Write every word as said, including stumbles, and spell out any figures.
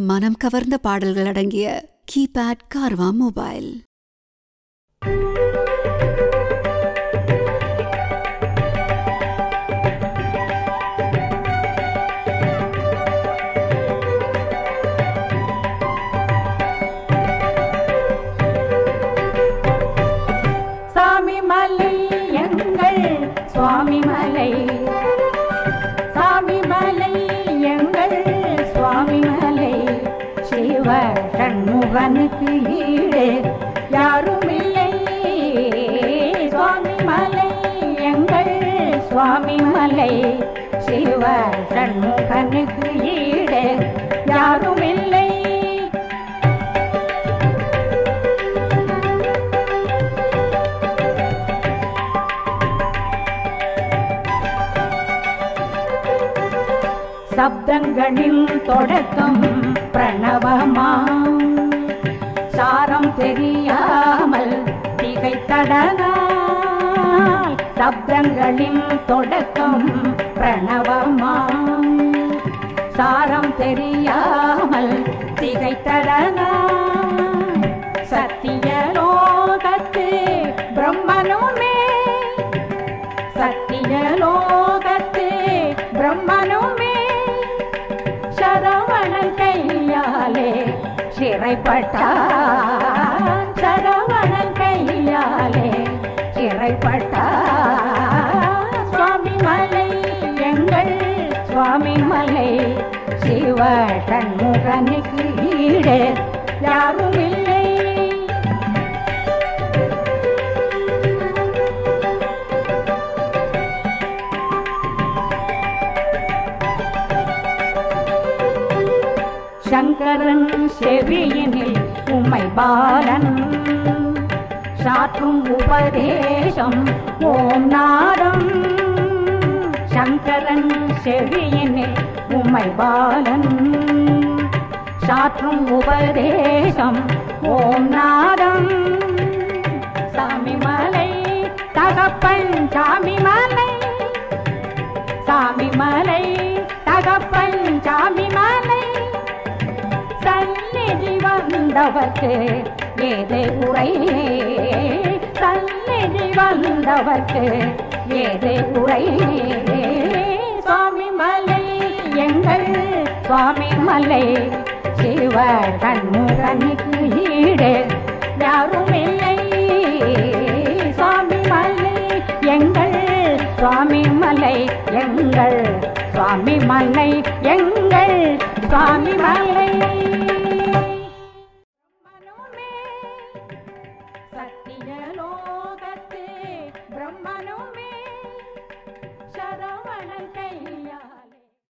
மனம் கவர்ந்த பாடல்கள் அடங்கிய கீபேட் கார்வா மொபைல். சாமி மலை எங்கள் சுவாமி மலை, சாமி மலை எங்கள் சுவாமி மலை, சிவ சண்முகனுக்கு ஈடு யாரும் இல்லை. சுவாமி மலை எங்கள் சுவாமி மலை, சிவ சண்முகனுக்கு ஈடு யாரும் இல்லை. சப்தங்களின் தொடக்கம் பிரணவமாம், சாரம் தெரியாமல் திகைத்தடனால். சப்தங்களின் தொடக்கம் பிரணவமாம், சாரம் தெரியாமல் திகைத்தடனால். சத்தியலோகத்து பிரம்மனுமே, சத்தியலோகத்து பிரம்மனுமே, சரவணன் கையாலே சிறைப்பட்டான், சரவணன் கையாலே சிறைப்பட்டான். சுவாமி மலை எங்கள் சுவாமி மலை, சிவ சண்முகனுக்கு ஈடு யாரும் இல்லை. சங்கரன் செவியினில் உமை பாலன் சாற்றும் உபதேசம் ஓம் நாதம். சங்கரன் செவியினில் உமை பாலன் சாற்றும் உபதேசம் ஓம் நாதம். சாமி மலை தகப்பன் சாமி மலை, சாமி மலை தகப்பன் சாமி மலை, சந்நிதி வந்தவர்க்கு ஏதே குறை, சந்நிதி வந்தவர்க்கு ஏதே குறை. சுவாமி மலை எங்கள் சுவாமி மலை, சிவ சண்முகனுக்கு ஈடு யாரும் இல்லை. சுவாமி மலை எங்கள் சுவாமி மலை, எங்கள் சுவாமி மலை, எங்கள் சுவாமி மலை. சத்தியலோகத்து பிரம்மனுமே, சரவணன்